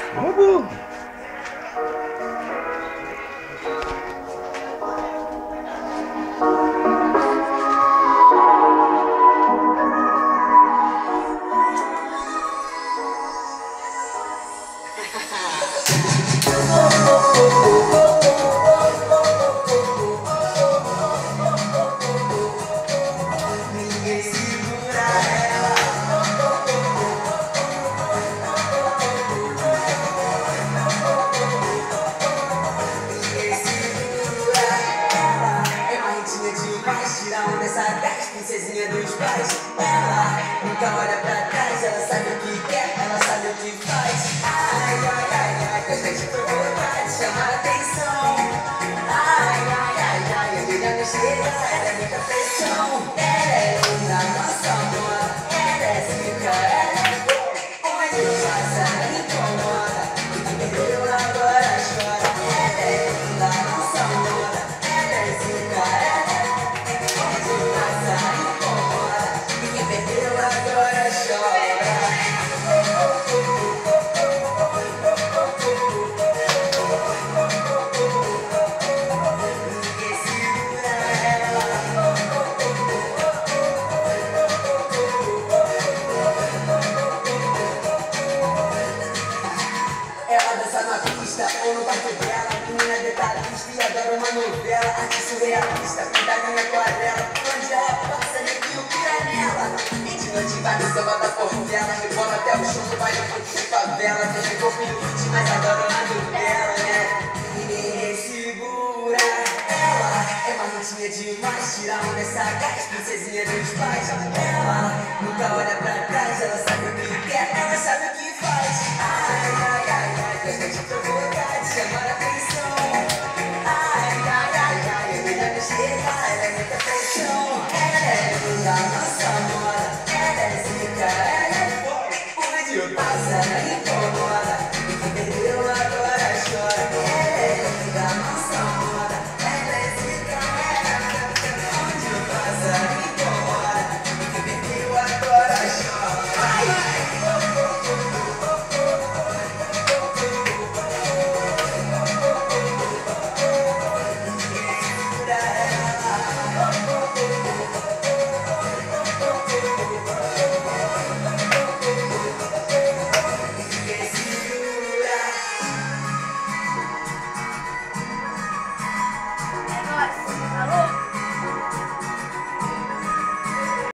Vamos! Ninguém segura ela. Ninguém segura ela. É marrentinha demais, tira onda dessa gás, princesinha dos pais. Ela nunca olha pra trás, ela sabe o que quer, ela sabe o que faz. Ai, ai, ai, ai, gosta de provocar, de chamar atenção. Ai, ai, ai, ai, a menina não chega, ela é muita pressão. Ela é linda, nossa moda, ela é zica, ela é onde passa, ela incomoda. E quem perdeu agora chora. Ela é linda, nossa moda, ela é zica, ela é onde passa, ela incomoda. E quem perdeu agora chora. Ninguém segura ela. Ela dança na pista ou no quarto dela. Menina detalhista e adora uma novela. Arte surrealista, pinta minha aquarela. Onde ela passa, neguinho pira nela. E de noite vai no samba da portela. Rebola até o chão, vai no ponto de favela. Tem um corpo no hit, mas adora na dela, né? E ninguém segura ela. É marrentinha demais, tira onda dessa gás, princesinha dos pais. Ela nunca olha pra trás, ela sabe o que quer.